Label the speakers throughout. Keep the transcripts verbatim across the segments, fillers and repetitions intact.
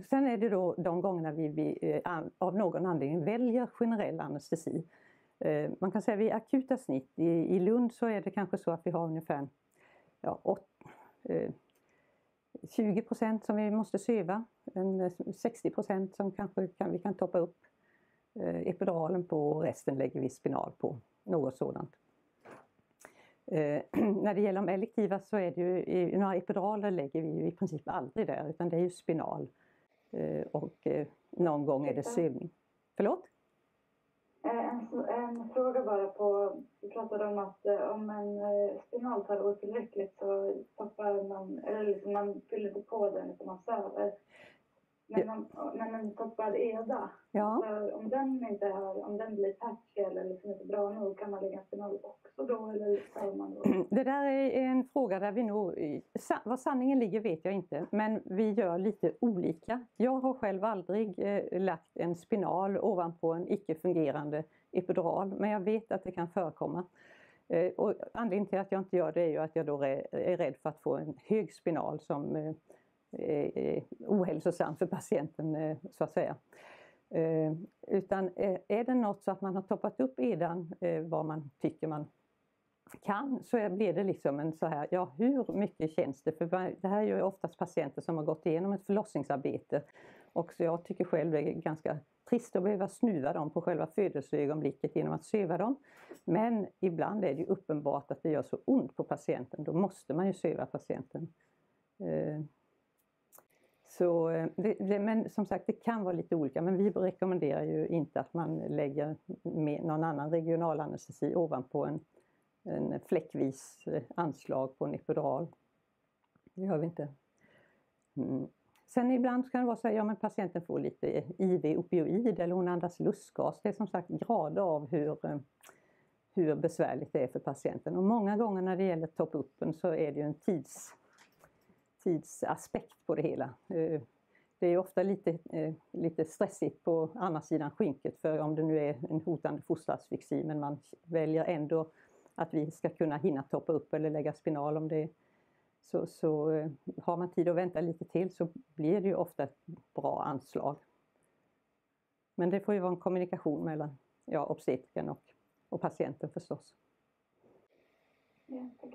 Speaker 1: sen är det då de gångerna vi, vi av någon anledning väljer generell anestesi. Man kan säga vid akuta snitt, i, i Lund så är det kanske så att vi har ungefär ja, åt, eh, tjugo procent som vi måste söva, en sextio procent som kanske kan, vi kan toppa upp eh, epiduralen på och resten lägger vi spinal på, något sådant. Eh, när det gäller de elektiva så är det ju, i, några epiduraler lägger vi ju i princip aldrig där utan det är ju spinal eh, och eh, någon gång är det sövning. Förlåt?
Speaker 2: En, en fråga bara på, vi pratade om att om en spinal tar otillräckligt så stoppar man, eller liksom man fyller inte på den utan man söver. Men, om, men en toppad eda,
Speaker 1: ja.
Speaker 2: så om den inte är, om den blir patchy eller liksom inte bra nog, kan man lägga spinal också då eller söver man då?
Speaker 1: Det där är en fråga där vi nog, vad sanningen ligger vet jag inte, men vi gör lite olika. Jag har själv aldrig eh, lagt en spinal ovanpå en icke fungerande epidural, men jag vet att det kan förekomma. Eh, och anledningen till att jag inte gör det är ju att jag då är, är rädd för att få en hög spinal som eh, är ohälsosam för patienten eh, så att säga. Eh, utan eh, är det något så att man har toppat upp edan eh, vad man tycker man kan, så blir det liksom en så här, ja hur mycket känns det? För det här är ju oftast patienter som har gått igenom ett förlossningsarbete och så jag tycker själv det är ganska trist att behöva snuva dem på själva födelseögonblicket genom att söva dem. Men ibland är det ju uppenbart att det gör så ont på patienten, då måste man ju söva patienten. Eh, Så, det, det, men som sagt det kan vara lite olika, men vi rekommenderar ju inte att man lägger med någon annan regional anestesi ovanpå en, en fläckvis anslag på en epidural. Det gör vi inte. Mm. Sen ibland kan det vara så att ja, men patienten får lite I V-opioid eller hon andas lustgas. Det är som sagt grader av hur, hur besvärligt det är för patienten. Och många gånger när det gäller top-uppen så är det ju en tids... tidsaspekt på det hela. Det är ofta lite, lite stressigt på andra sidan skynket för om det nu är en hotande fosterasfixi, men man väljer ändå att vi ska kunna hinna toppa upp eller lägga spinal om det. Så, så har man tid att vänta lite till så blir det ju ofta ett bra anslag. Men det får ju vara en kommunikation mellan ja, obstetriken och, och patienten förstås.
Speaker 2: Ja, tack.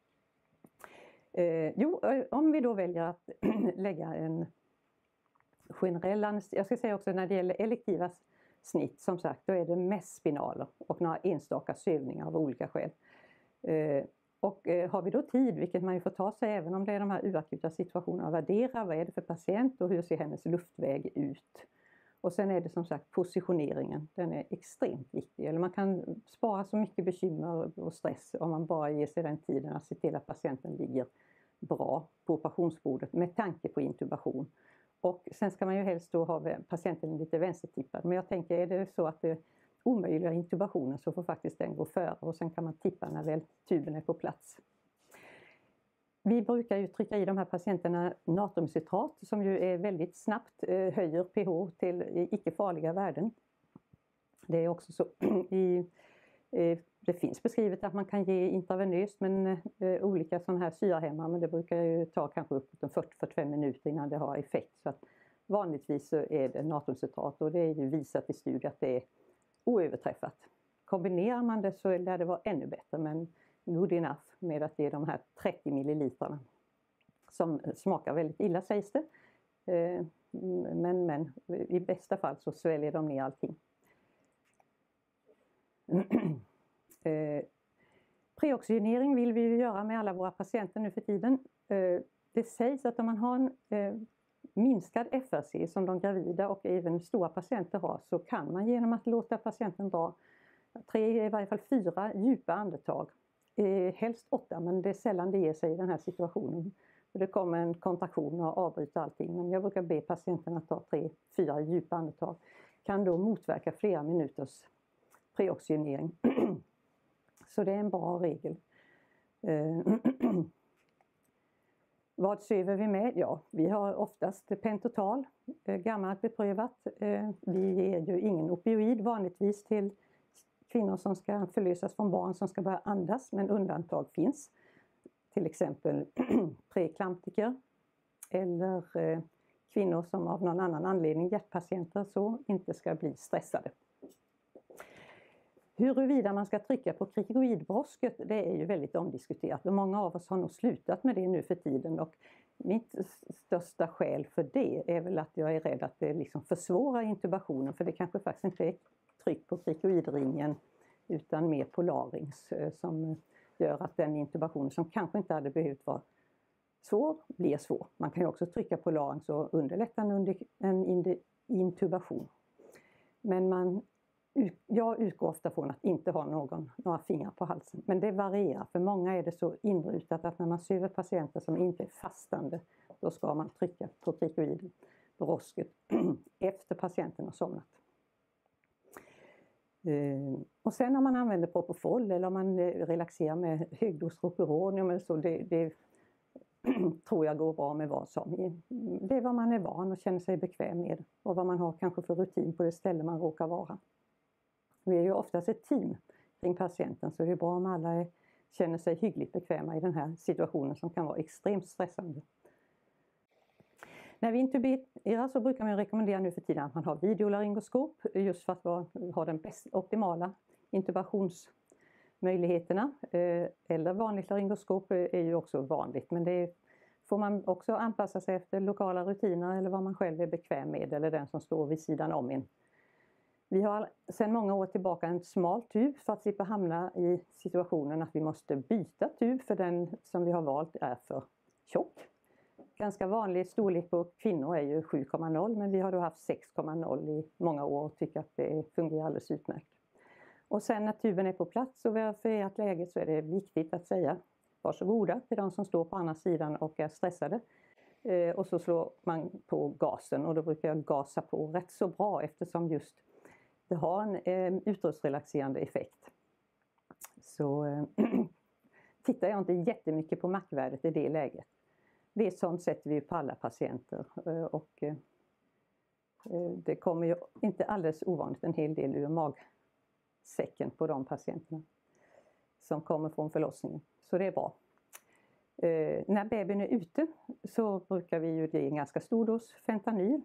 Speaker 1: Eh, jo, om vi då väljer att lägga en generell anestesi, jag ska säga också när det gäller elektiva snitt som sagt, då är det mest spinaler och några enstaka sövningar av olika skäl. Eh, och eh, har vi då tid, vilket man ju får ta sig även om det är de här uakuta situationerna, värdera vad är det för patient och hur ser hennes luftväg ut. Och sen är det som sagt positioneringen, den är extremt viktig. Eller man kan spara så mycket bekymmer och stress om man bara ger sig den tiden att se till att patienten ligger bra på operationsbordet med tanke på intubation. Och sen ska man ju helst då ha patienten lite vänstertippad. Men jag tänker är det så att det omöjliga intubationen så får faktiskt den gå före och sen kan man tippa när väl tuben är på plats. Vi brukar ju trycka i de här patienterna natriumcitrat som ju är väldigt snabbt eh, höjer pH till icke farliga värden. Det är också så i, eh, det finns beskrivet att man kan ge intravenöst men eh, olika sådana här syrahämmare, men det brukar ju ta kanske upp till fyrtio till fyrtiofem minuter innan det har effekt. Så att vanligtvis så är det natriumcitrat och det är ju visat i studier att det är oöverträffat. Kombinerar man det så lär det vara ännu bättre, men good enough med att det är de här trettio milliliterna som smakar väldigt illa sägs det. Men, men i bästa fall så sväljer de ner allting. Preoxygenering vill vi ju göra med alla våra patienter nu för tiden. Det sägs att om man har en minskad F R C som de gravida och även stora patienter har, så kan man genom att låta patienten dra tre, i varje fall fyra djupa andetag. Helst åtta, men det är sällan det ger sig i den här situationen. Det kommer en kontraktion och avbryter allting. Men jag brukar be patienten att ta tre, fyra djupa andetag. Kan då motverka flera minuters preoxygenering. Så det är en bra regel. Vad söver vi med? Ja, vi har oftast pentotal, gammalt beprövat. Vi ger ju ingen opioid vanligtvis till kvinnor som ska förlösas från barn som ska börja andas, men undantag finns. Till exempel preklamtiker eller kvinnor som av någon annan anledning, hjärtpatienter, så inte ska bli stressade. Huruvida man ska trycka på krikoidbrosket, det är ju väldigt omdiskuterat och många av oss har nog slutat med det nu för tiden, och mitt största skäl för det är väl att jag är rädd att det liksom försvårar intubationen, för det kanske faktiskt inte är tryck på krikoidringen utan mer på larynx som gör att den intubation som kanske inte hade behövt vara svår blir svår. Man kan ju också trycka på larynx och underlätta en intubation. Men man, jag utgår ofta från att inte ha någon, några fingrar på halsen. Men det varierar. För många är det så inrutat att när man söver patienter som inte är fastande, då ska man trycka på krikoidbrosket efter patienten har somnat. Och sen om man använder Propofol eller om man relaxerar med högdos Ropuronium eller så, det, det tror jag går bra med vad som. Det är vad man är van och känner sig bekväm med och vad man har kanske för rutin på det ställe man råkar vara. Vi är ju oftast ett team kring patienten, så det är bra om alla är, känner sig hyggligt bekväma i den här situationen som kan vara extremt stressande. När vi intuberar så brukar man rekommendera nu för tiden att man har videolaryngoskop just för att ha den bäst, optimala intubationsmöjligheterna. Eller vanligt laryngoskop är ju också vanligt, men det får man också anpassa sig efter lokala rutiner eller vad man själv är bekväm med eller den som står vid sidan om en. Vi har sedan många år tillbaka en smal tub för att slippa hamna i situationen att vi måste byta tub för den som vi har valt är för tjock. Ganska vanlig storlek på kvinnor är ju sju komma noll, men vi har då haft sex komma noll i många år och tycker att det fungerar alldeles utmärkt. Och sen när tuben är på plats och vi har förhöjt läget så är det viktigt att säga varsågoda till de som står på andra sidan och är stressade. Eh, och så slår man på gasen, och då brukar jag gasa på rätt så bra eftersom just det har en eh, utrustningsrelaxerande effekt. Så eh, tittar jag inte jättemycket på mackvärdet i det läget. Det är sånt sätter vi på alla patienter, och det kommer ju inte alldeles ovanligt en hel del ur magsäcken på de patienterna som kommer från förlossningen. Så det är bra. När bebisen är ute så brukar vi ju ge en ganska stor dos fentanyl,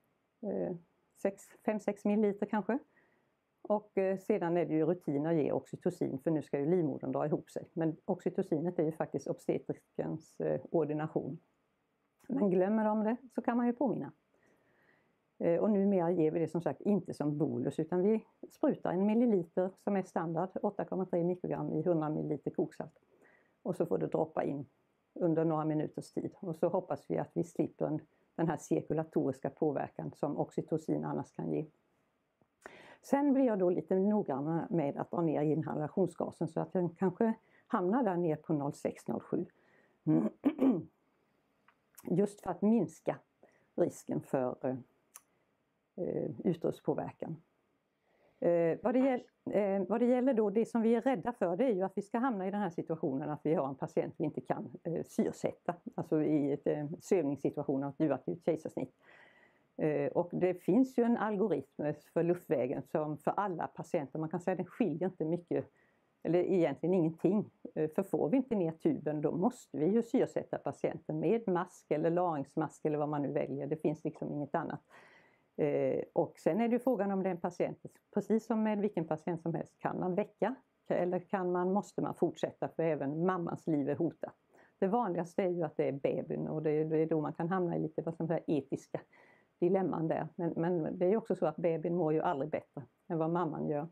Speaker 1: fem sex milliliter kanske. Och sedan är det ju rutin att ge oxytocin, för nu ska ju livmodern dra ihop sig. Men oxytocinet är ju faktiskt obstetrikens ordination. Men glömmer de det så kan man ju påminna. Och numera ger vi det som sagt inte som bolus, utan vi sprutar en milliliter som är standard, åtta komma tre mikrogram i hundra milliliter koksalt. Och så får det droppa in under några minuters tid. Och så hoppas vi att vi slipper den här cirkulatoriska påverkan som oxytocin annars kan ge. Sen blir jag då lite noggrann med att dra ner inhalationsgasen så att den kanske hamnar där ner på noll komma sex till noll komma sju. Just för att minska risken för eh, utrustpåverkan. Eh, vad, det gäll, eh, vad det gäller då, det som vi är rädda för, det är ju att vi ska hamna i den här situationen att vi har en patient vi inte kan eh, syrsätta. Alltså i ett eh, sövningssituation av ett akut kejsarsnitt. Och det finns ju en algoritm för luftvägen som för alla patienter, man kan säga att den skiljer inte mycket, eller egentligen ingenting. För får vi inte ner tuben, då måste vi ju syrsätta patienten med mask eller larynxmask eller vad man nu väljer. Det finns liksom inget annat. Och sen är det ju frågan om den patienten, precis som med vilken patient som helst, kan man väcka eller kan man, måste man fortsätta, för även mammans liv är hotat. Det vanligaste är ju att det är bebisen, och det är då man kan hamna i lite vad som är etiska dilemman där. Men, men det är ju också så att bebisen mår ju aldrig bättre än vad mamman gör.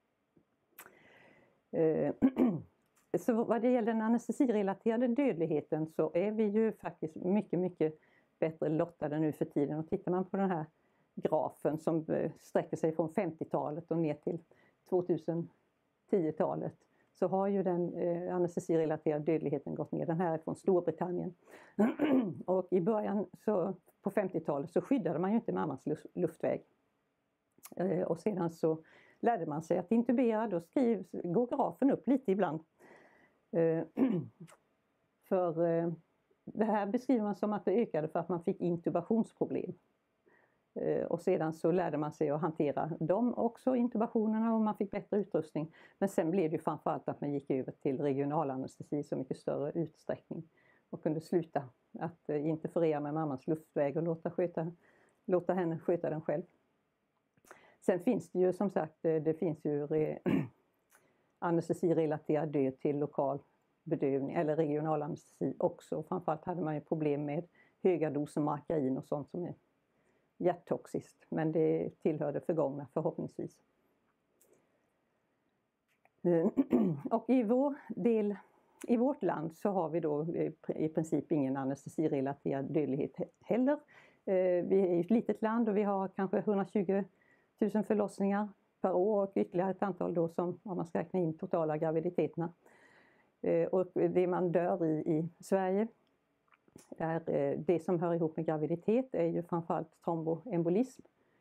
Speaker 1: Eh, så vad det gäller den anestesirelaterade dödligheten så är vi ju faktiskt mycket, mycket bättre lottade nu för tiden. Och tittar man på den här grafen som sträcker sig från femtiotalet och ner till tjugohundratio-talet så har ju den eh, anestesirelaterade dödligheten gått ner. Den här är från Storbritannien. Och i början så på femtiotalet så skyddade man ju inte mammans luftväg. Eh, och sedan så lärde man sig att intubera. Då skrivs, går grafen upp lite ibland. Eh, för eh, det här beskriver man som att det ökade för att man fick intubationsproblem. Eh, och sedan så lärde man sig att hantera dem också, intubationerna, och man fick bättre utrustning. Men sen blev det ju framförallt att man gick över till regionalanestesi i så mycket större utsträckning. och kunde sluta att interferera med mammans luftväg och låta, sköta, låta henne sköta den själv. Sen finns det ju som sagt, det finns ju re, anestesirelaterad död till lokal bedövning eller regional anestesi också. Framförallt hade man ju problem med höga doser margarin och sånt som är hjärttoxiskt, men det tillhör det förgångna förhoppningsvis. Och i vår del, i vårt land så har vi då i princip ingen anestesirelaterad dödlighet heller. Vi är ett litet land och vi har kanske hundratjugo tusen förlossningar per år och ytterligare ett antal då som, om man ska räkna in totala graviditeterna. Och det man dör i i Sverige är det som hör ihop med graviditet är ju framförallt tromboembolism.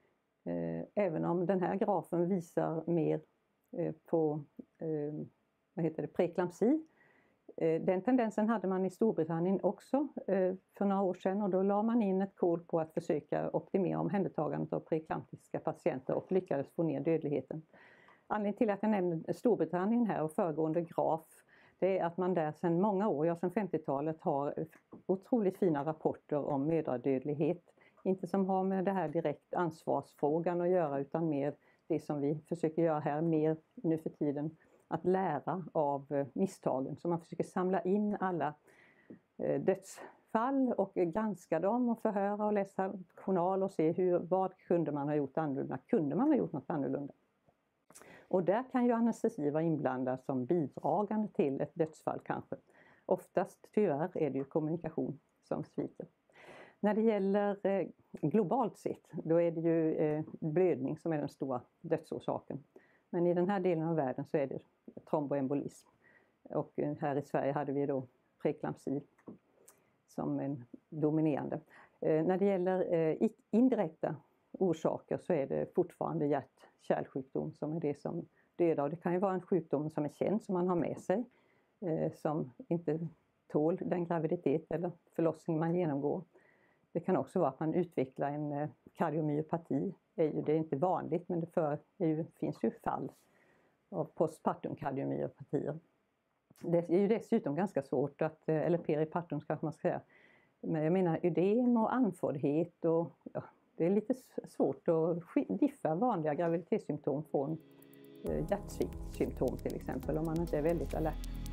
Speaker 1: Även om den här grafen visar mer på vad heter det, preeklampsi. Den tendensen hade man i Storbritannien också för några år sedan och då la man in ett kol på att försöka optimera omhändertagandet av preeklamtiska patienter och lyckades få ner dödligheten. Anledningen till att jag nämner Storbritannien här och föregående graf, det är att man där sedan många år, ja sedan femtiotalet, har otroligt fina rapporter om mödradödlighet. Inte som har med det här direkt ansvarsfrågan att göra utan mer det som vi försöker göra här mer nu för tiden. Att lära av misstagen. Så man försöker samla in alla dödsfall och granska dem och förhöra och läsa journal och se hur, vad kunde man ha gjort annorlunda. Kunde man ha gjort något annorlunda? Och där kan ju anestesi vara inblandad som bidragande till ett dödsfall kanske. Oftast tyvärr är det ju kommunikation som sviker. När det gäller eh, globalt sett, då är det ju eh, blödning som är den stora dödsorsaken. Men i den här delen av världen så är det tromboembolism. Och eh, här i Sverige hade vi då preeklampsi som en dominerande. Eh, när det gäller eh, indirekta orsaker så är det fortfarande hjärt-kärlsjukdom som är det som dödar. Och det kan ju vara en sjukdom som är känd som man har med sig. Eh, som inte tål den graviditet eller förlossning man genomgår. Det kan också vara att man utvecklar en eh, kardiomyopati. Det är, ju, det är inte vanligt men det för, det ju, finns ju fall av postpartum kardiomyopatier. Det är ju dessutom ganska svårt att, eller peripartum kanske man ska säga. Men jag menar ödem och andfåddhet och ja, det är lite svårt att diffa vanliga graviditetssymptom från hjärtsviktsymptom till exempel om man inte är väldigt alert.